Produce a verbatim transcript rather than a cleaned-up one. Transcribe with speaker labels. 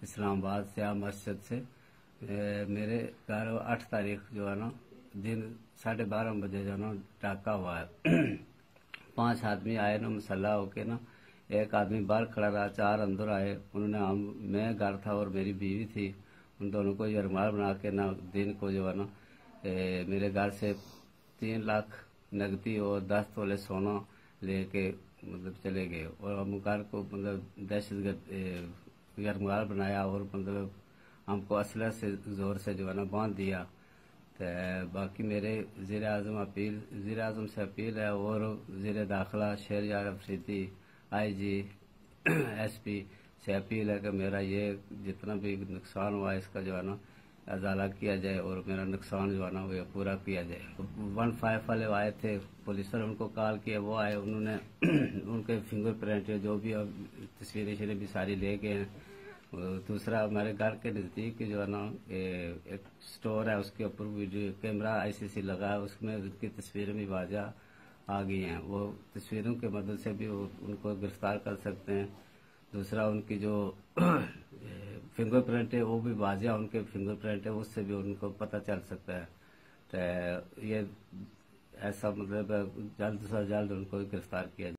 Speaker 1: इस्लामाबाद से आ मस्जिद से ए, मेरे घर आठ तारीख जो है ना दिन साढ़े बारह बजे जो है ना डाका हुआ है। पांच आदमी आए ना मसल्ला होके ना, एक आदमी बाहर खड़ा रहा, चार अंदर आए। उन्होंने हम मैं घर था और मेरी बीवी थी, उन दोनों को यरमाल बना के ना दिन को जो है ना ए, मेरे घर से तीन लाख नकदी और दस तोले सोना लेके मतलब चले गए। और हम घर को मतलब दहशतगर्द यरमाल बनाया और मतलब हमको असला से जोर से जो है ना बांध दिया। तो बाकी मेरे वज़ीर आज़म अपील वज़ीर आज़म से अपील है और वज़ीर दाखिला Shehryar Afridi I G S P से अपील है कि मेरा ये जितना भी नुकसान हुआ इसका जो है ना अजाला किया जाए और मेरा नुकसान जो है ना वो पूरा किया जाए। वन फाइव वाले आए थे, पुलिस ने उनको कॉल किया, वो आए, उन्होंने उनके फिंगरप्रिंट जो भी तस्वीरें शरीर भी सारी ले गए हैं। दूसरा हमारे घर के नज़दीक जो है ना एक स्टोर है, उसके ऊपर वीडियो कैमरा आईसीसी लगा है, उसमें उनकी तस्वीरें भी वाजा आ गई हैं। वो तस्वीरों के मदद से भी उनको गिरफ्तार कर सकते हैं। दूसरा उनकी जो फिंगरप्रिंट है वो भी वाजिया उनके फिंगरप्रिंट है, उससे भी उनको पता चल सकता है। तो ये ऐसा मतलब जल्द से जल्द उनको गिरफ्तार किया जाए।